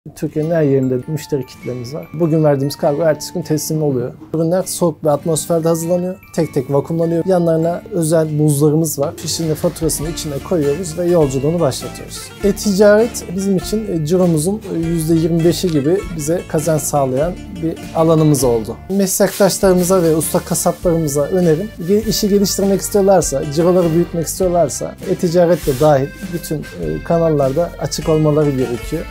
Türkiye'nin her yerinde müşteri kitlemiz var. Bugün verdiğimiz kargo ertesi gün teslim oluyor. Ürünler soğuk bir atmosferde hazırlanıyor. Tek tek vakumlanıyor. Yanlarına özel buzlarımız var. Pişirme faturasını içine koyuyoruz ve yolculuğunu başlatıyoruz. E-ticaret bizim için ciromuzun %25'i gibi bize kazanç sağlayan bir alanımız oldu. Meslektaşlarımıza ve usta kasaplarımıza önerim, işi geliştirmek istiyorlarsa, ciroları büyütmek istiyorlarsa e-ticaret de dahil bütün kanallarda açık olmaları gerekiyor.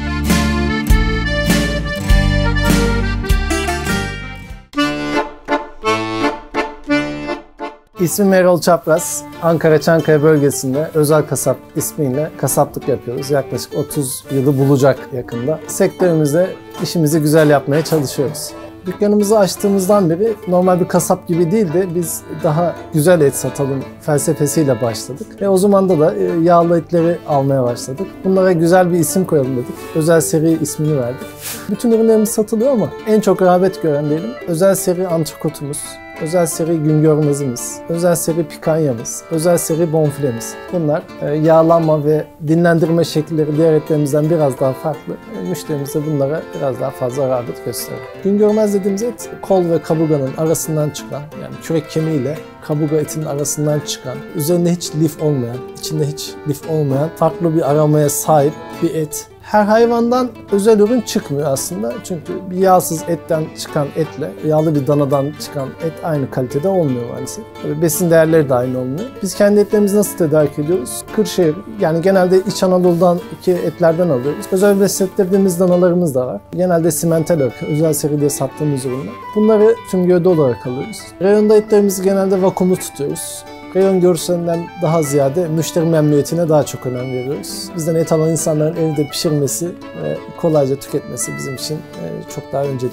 İsmim Erol Çapraz. Ankara-Çankaya bölgesinde özel kasap ismiyle kasaplık yapıyoruz. Yaklaşık 30 yılı bulacak yakında. Sektörümüzde işimizi güzel yapmaya çalışıyoruz. Dükkanımızı açtığımızdan beri normal bir kasap gibi değil de biz daha güzel et satalım felsefesiyle başladık. Ve o zaman da yağlı etleri almaya başladık. Bunlara güzel bir isim koyalım dedik. Özel seri ismini verdik. Bütün ürünlerimiz satılıyor ama en çok rağbet gören diyelim özel seri antrikotumuz, özel seri güngörmezimiz, özel seri pikanyamız, özel seri bonfilemiz. Bunlar yağlanma ve dinlendirme şekilleri diğer etlerimizden biraz daha farklı. Müşterimiz de bunlara biraz daha fazla rağbet gösteriyor. Güngörmez dediğimiz et kol ve kaburganın arasından çıkan, yani kürek kemiğiyle kaburga etinin arasından çıkan, üzerinde hiç lif olmayan, içinde hiç lif olmayan farklı bir aromaya sahip bir et. Her hayvandan özel ürün çıkmıyor aslında. Çünkü bir yağsız etten çıkan etle yağlı bir danadan çıkan et aynı kalitede olmuyor maalesef. Tabii besin değerleri de aynı olmuyor. Biz kendi etlerimizi nasıl tedarik ediyoruz? Kırşehir, yani genelde İç Anadolu'dan etlerden alıyoruz. Özel beslettirdiğimiz danalarımız da var. Genelde simental ırk, özel seri diye sattığımız ürünler. Bunları tüm gövde olarak alıyoruz. Reyonda etlerimizi genelde vakumlu tutuyoruz. Reyon görselinden daha ziyade müşteri memnuniyetine daha çok önem veriyoruz. Bizden et alan insanların evde pişirmesi ve kolayca tüketmesi bizim için çok daha öncelikli.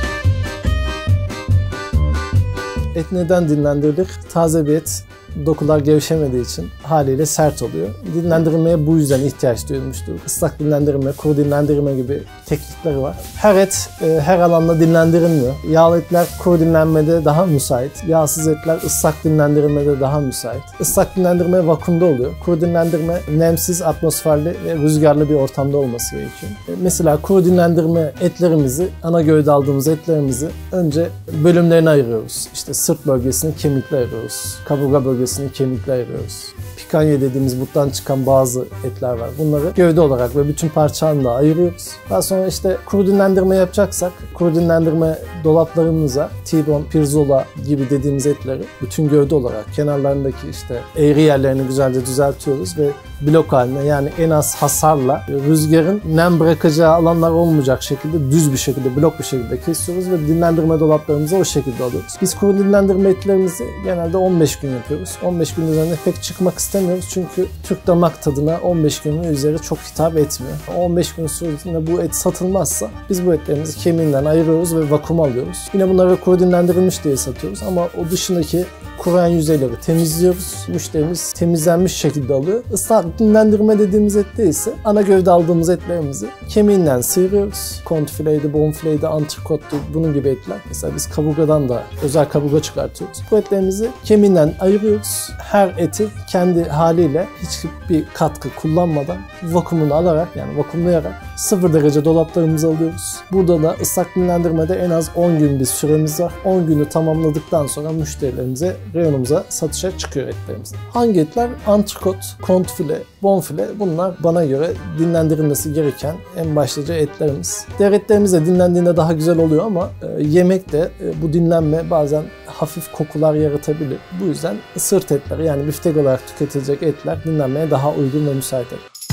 Et neden dinlendirilir? Taze bir et dokular gevşemediği için haliyle sert oluyor. Dinlendirmeye bu yüzden ihtiyaç duyulmuştur. Islak dinlendirme, kuru dinlendirme gibi teknikleri var. Her et her alanda dinlendirilmiyor. Yağlı etler kuru dinlenmede daha müsait. Yağsız etler ıslak dinlendirmede daha müsait. Islak dinlendirme vakumda oluyor. Kuru dinlendirme nemsiz, atmosferli ve rüzgarlı bir ortamda olması gerekiyor. Mesela kuru dinlendirme etlerimizi, ana gövde aldığımız etlerimizi önce bölümlerine ayırıyoruz. İşte sırt bölgesini kemikle ayırıyoruz. Kaburga bölgesini kemikle ayırıyoruz. Pikanya dediğimiz buttan çıkan bazı etler var. Bunları gövde olarak ve bütün parçalarla ayırıyoruz. Daha sonra işte kuru dinlendirme yapacaksak kuru dinlendirme dolaplarımıza T-bone, pirzola gibi dediğimiz etleri bütün gövde olarak kenarlarındaki işte eğri yerlerini güzelce düzeltiyoruz ve blok haline, yani en az hasarla rüzgarın nem bırakacağı alanlar olmayacak şekilde düz bir şekilde, blok bir şekilde kesiyoruz ve dinlendirme dolaplarımıza o şekilde alıyoruz. Biz kuru dinlendirme etlerimizi genelde 15 gün yapıyoruz. 15 gün üzerinde pek çıkmak istemiyoruz çünkü Türk damak tadına 15 gün ve üzeri çok hitap etmiyor. 15 gün süresinde bu et satılmazsa biz bu etlerimizi kemiğinden ayırıyoruz ve vakum alıyoruz. Yine bunları kuru dinlendirilmiş diye satıyoruz ama o dışındaki kuruyan yüzeyleri temizliyoruz. Müşterimiz temizlenmiş şekilde alıyor. Islak dinlendirme dediğimiz ette ise ana gövde aldığımız etlerimizi kemiğinden sıyırıyoruz. Kontrfileydi, bonfileydi, antrikottu, bunun gibi etler. Mesela biz kaburgadan da özel kaburga çıkartıyoruz. Bu etlerimizi kemiğinden ayırıyoruz. Her eti kendi haliyle hiçbir katkı kullanmadan vakumunu alarak, yani vakumlayarak 0 derece dolaplarımıza alıyoruz. Burada da ıslak dinlendirmede en az 10 gün bir süremiz var. 10 günü tamamladıktan sonra müşterilerimize, reyonumuza satışa çıkıyor etlerimiz. Hangi etler? Antrikot, kontrfile, bonfile, bunlar bana göre dinlendirilmesi gereken en başlıca etlerimiz. Diğer etlerimiz de dinlendiğinde daha güzel oluyor ama yemekte bu dinlenme bazen hafif kokular yaratabilir. Bu yüzden sırt etleri, yani biftek olarak tüketilecek etler dinlenmeye daha uygun ve müsait.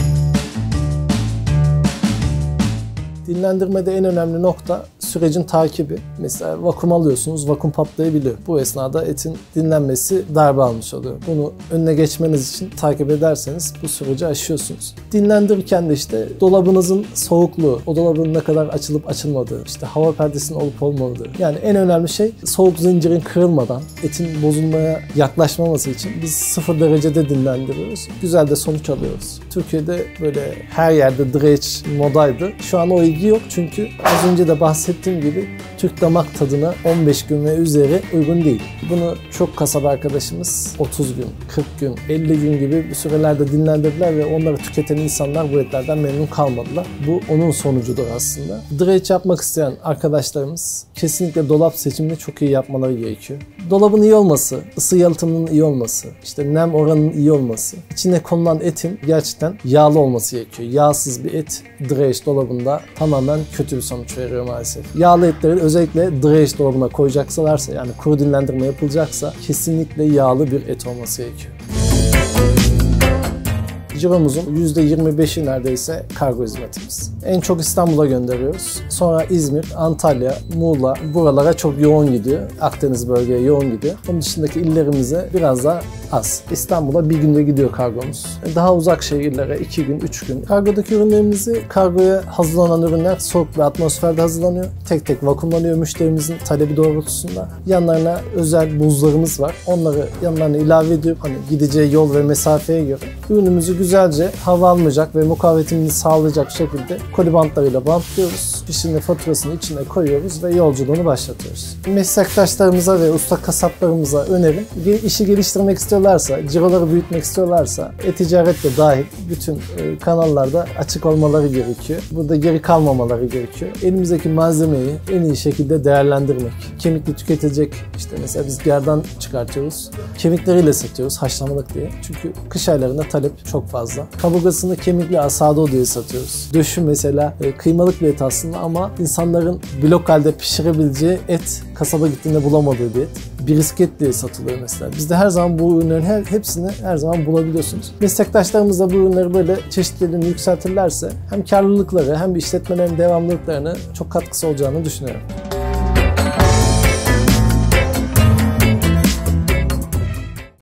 Dinlendirmede en önemli nokta sürecin takibi. Mesela vakum alıyorsunuz, vakum patlayabiliyor. Bu esnada etin dinlenmesi darbe almış oluyor. Bunu önüne geçmeniz için takip ederseniz bu süreci aşıyorsunuz. Dinlendirirken de işte dolabınızın soğukluğu, o dolabın ne kadar açılıp açılmadığı, işte hava perdesinin olup olmadığı. Yani en önemli şey soğuk zincirin kırılmadan, etin bozulmaya yaklaşmaması için biz 0 derecede dinlendiriyoruz. Güzel de sonuç alıyoruz. Türkiye'de böyle her yerde dry aged modaydı. Şu an o ilgi yok çünkü az önce de bahsettiğim belirttiğim gibi Türk damak tadına 15 gün ve üzeri uygun değil. Bunu çok kasaba arkadaşımız 30 gün, 40 gün, 50 gün gibi bir sürelerde dinlendirdiler ve onları tüketen insanlar bu etlerden memnun kalmadılar. Bu onun sonucudur aslında. Dry aged yapmak isteyen arkadaşlarımız kesinlikle dolap seçimini çok iyi yapmaları gerekiyor. Dolabın iyi olması, ısı yalıtımının iyi olması, işte nem oranının iyi olması, içine konulan etin gerçekten yağlı olması gerekiyor. Yağsız bir et dry aged dolabında tamamen kötü bir sonuç veriyor maalesef. Yağlı etleri özellikle dry aged dolabına koyacaksalarsa, yani kuru dinlendirme yapılacaksa kesinlikle yağlı bir et olması gerekiyor. Ciromuzun %25'i neredeyse kargo hizmetimiz. En çok İstanbul'a gönderiyoruz. Sonra İzmir, Antalya, Muğla buralara çok yoğun gidiyor. Akdeniz bölgeye yoğun gidiyor. Onun dışındaki illerimize biraz daha az. İstanbul'a bir günde gidiyor kargomuz. Daha uzak şehirlere 2 gün, 3 gün. Kargodaki ürünlerimizi, kargoya hazırlanan ürünler soğuk bir atmosferde hazırlanıyor. Tek tek vakumlanıyor müşterimizin talebi doğrultusunda. Yanlarına özel buzlarımız var. Onları yanlarına ilave ediyor. Hani gideceği yol ve mesafeye göre ürünümüzü güzelce hava almayacak ve mukavemetini sağlayacak şekilde koli bantlarıyla bantlıyoruz. Fişini, faturasını içine koyuyoruz ve yolculuğunu başlatıyoruz. Meslektaşlarımıza ve usta kasaplarımıza önerim, işi geliştirmek istiyorlarsa, ciroları büyütmek istiyorlarsa, e-ticaret de dahil bütün kanallarda açık olmaları gerekiyor. Burada geri kalmamaları gerekiyor. Elimizdeki malzemeyi en iyi şekilde değerlendirmek. Kemikli tüketilecek, işte mesela biz gerdan çıkartıyoruz. Kemikleriyle satıyoruz haşlamalık diye. Çünkü kış aylarında talep çok fazla. Kaburgasını kemikli asado diye satıyoruz. Döşü mesela kıymalık bir et aslında ama insanların blok halde pişirebileceği et, kasaba gittiğinde bulamadığı bir et. Brisket diye satılıyor mesela. Bizde her zaman bu ürünlerin hepsini her zaman bulabiliyorsunuz. Meslektaşlarımız da bu ürünleri böyle çeşitliliğini yükseltirlerse hem karlılıkları hem işletmelerin devamlılıklarına çok katkısı olacağını düşünüyorum.